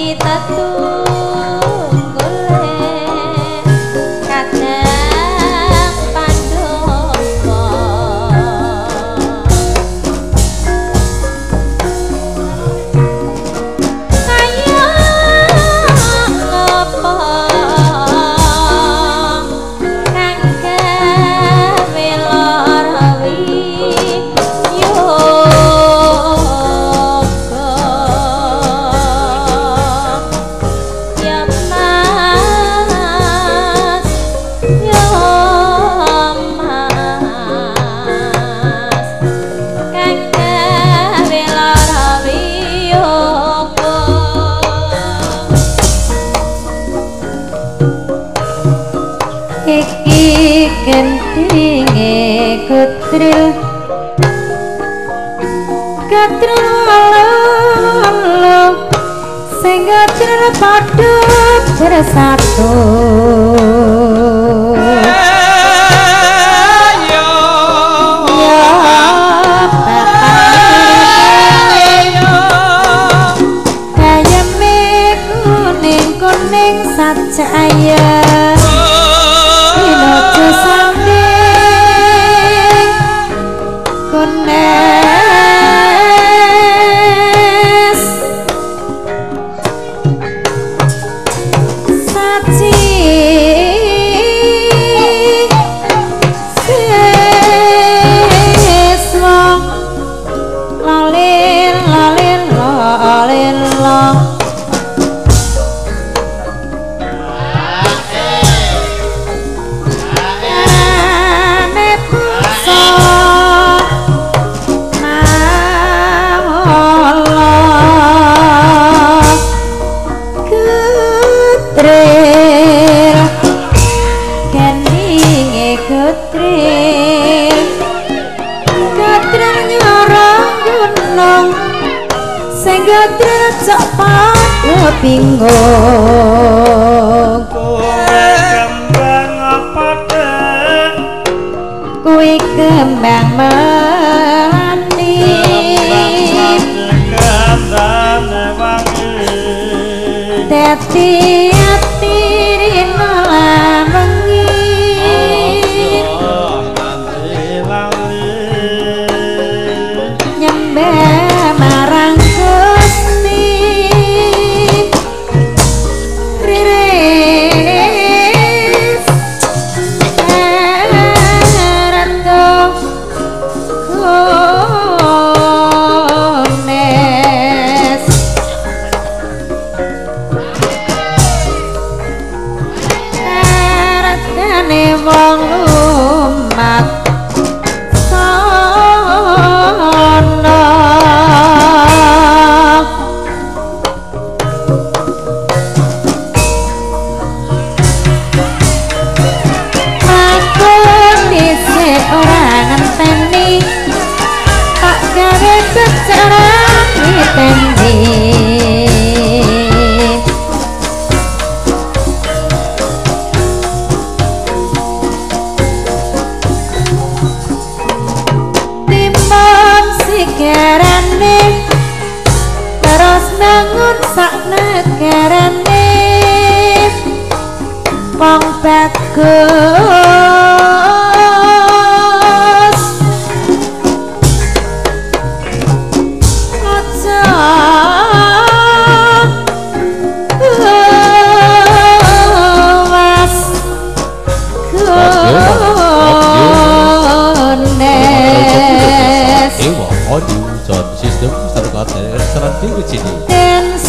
Gendinge kutril katril lalu sing katril padha bersatu kuning sajaya inojo sanding kunes saji siswa lalin lalin lalin lalin Cak padha bingung kembang apa deh kuwi kembang melani kandhane wangi dadi ati rina wengi nyembe marang wong lumat sono aku dhisik ora ngenteni tak gawe kejaran ditendi negarane terus bangun sak negarane wong bagus aja was Audio sound system satu kata seranti ke sini.